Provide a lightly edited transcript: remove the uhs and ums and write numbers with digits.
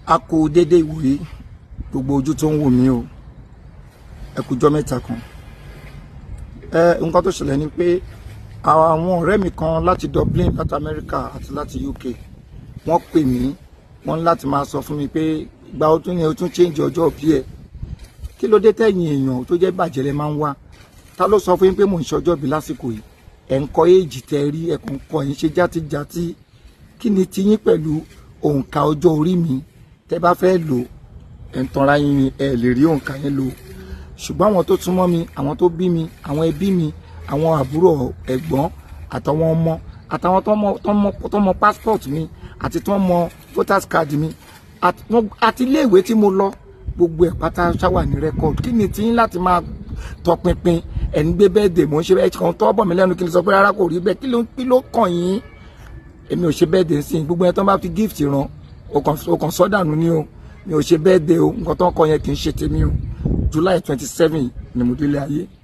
A kú dédé ìwòyí gbogbo ojú tó ń wò mí o. Ẹ kújọ́ mẹ́ta kan. Nǹkan tó ṣẹlẹ̀ ni pé àwọn ọ̀rẹ́ mi kan láti Dublin, láti America àti láti UK wọ́n pè mí, wọ́n láti máa sọ fún mi pé ìgbà ó tún ní ó tún change ọjọ́ bí ẹ̀. Kí ló dé tẹ̀yìn èèyàn tó jẹ́ bàjẹ́ lẹ máa ń wá? Ta ló sọ fún yín pé mò ń ṣọjọ́ bí lásìkò yìí? Ẹ̀ ń kọ éèjì tẹ rí, ẹ̀ kàn kọ yín ṣe játijàti. Kí ni tiyín pẹ̀lú òǹkà ọjọ́ orí mi? Tẹ́ bá fẹ́ lò ẹ̀ ń tanra yín ni ẹ lè rí òǹkà yẹn lò. Ṣùgbọ́n àwọn tó súnmọ́ mi, àwọn tó bí mi, àwọn ẹbí mi, àwọn àbúrò ẹ̀gbọ́n àtàwọn ọmọ àtàwọn tó mọ passport mi àti tó mọ voters card mi àti iléèwé tí mo lọ gbogbo ẹ̀ pátá ṣáwà ní record. Kí ni tiyín láti máa tọpinpin ẹ̀ ń gbé birthday mò ń ṣe bẹ́ẹ̀ kan tọ́ bọ̀ mí lẹ́nu kí n sọ pé rárá kò rí bẹ́ẹ̀ kí ló kàn yín? Èmi ò ṣe birthday sí gbogbo ẹ̀ tó bá fi gift ràn o kàn sọ́dànù ni o. Mi ò ṣe birthday o, nǹkan tó ń kọ yẹn kì í ṣe tèmi o. July 27 ni mo délé ayé.